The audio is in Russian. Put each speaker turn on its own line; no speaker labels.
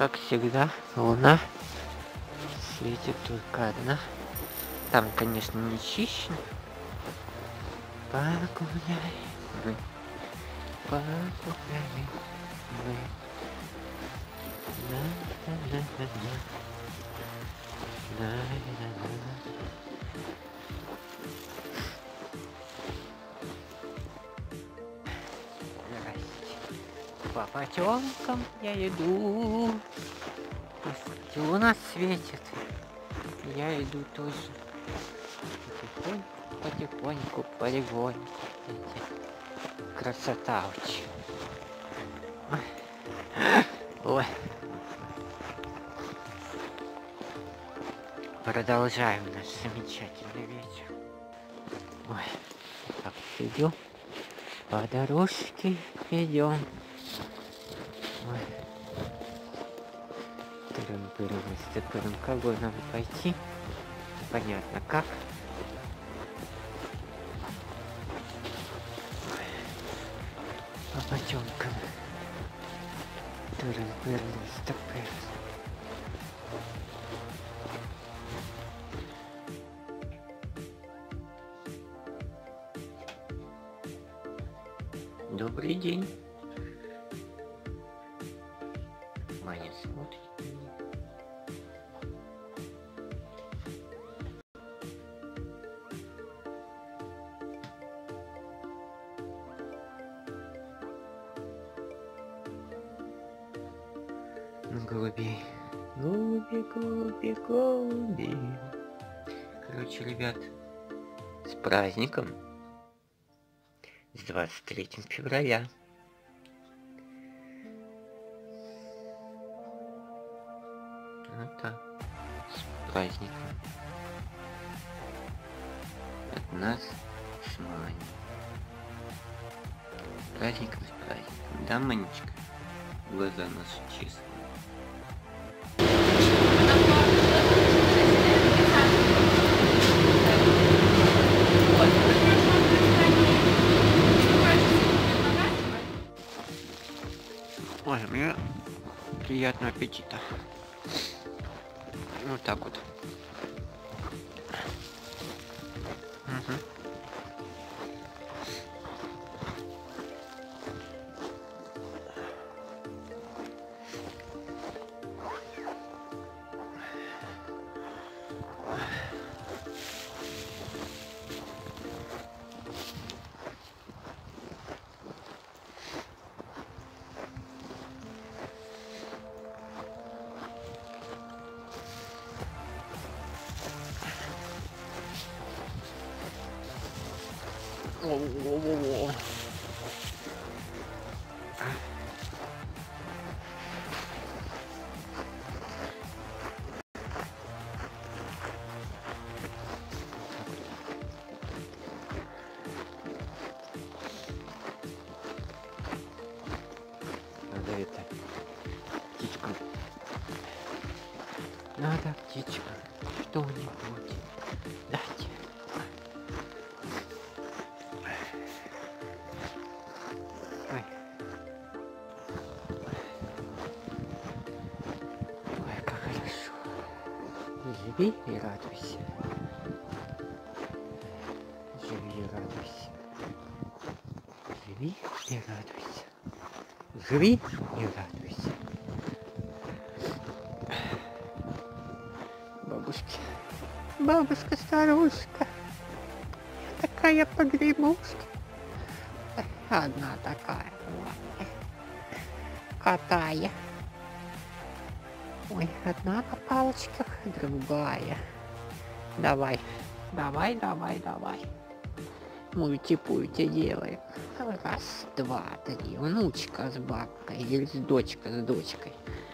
как всегда, луна светит только одна. Там, конечно, не чищено. Погуляй мы, погуляй мы. На-на-на-на-на. На-на-на-на. По потемкам я иду, пусть луна светит, я иду тоже. Потихоньку, потихоньку, полегоньку. Красота очень. Ой. Продолжаем наш замечательный вечер. Ой, так идем, по дорожке идем. Ой. Тырым-пырым, кого нам пойти? Понятно как. По потемкам. Тырым-пырым, Добрый день. Маня смотрит на меня. Голуби. Голуби, голуби, голуби. Короче, ребят, с праздником. С 23 февраля. Вот так. С праздником. От нас с Маней. С праздником, с праздником. Да, Манечка? Глаза наши чистые. Ой, мне приятного аппетита. Вот так вот. Угу. Во-во-во-во. Надо это птичку. Надо птичку что-нибудь дать. Ой. Ой, как хорошо. Живи и радуйся. Живи и радуйся. Живи и радуйся. Живи и радуйся. Бабушки. Бабушка-старушка. Такая погремушка. Одна такая. Катая. Ой, одна на палочках, другая. Давай. Давай, давай, давай. Мульти-пульти делаем. Раз, два, три. Внучка с бабкой или с дочкой.